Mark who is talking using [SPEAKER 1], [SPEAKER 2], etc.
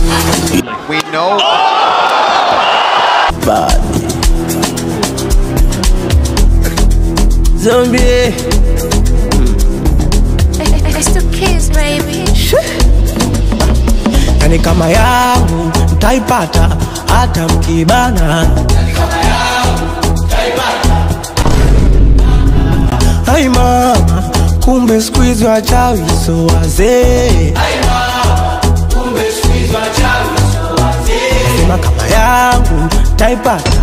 [SPEAKER 1] We know.
[SPEAKER 2] Bad. Zombie.
[SPEAKER 3] It's the kids, baby.
[SPEAKER 2] Yani kama yangu mtaipata hata mkibana. Hai mama, kumbe squeeze wachawi so wazee. Sema kama yangu taipata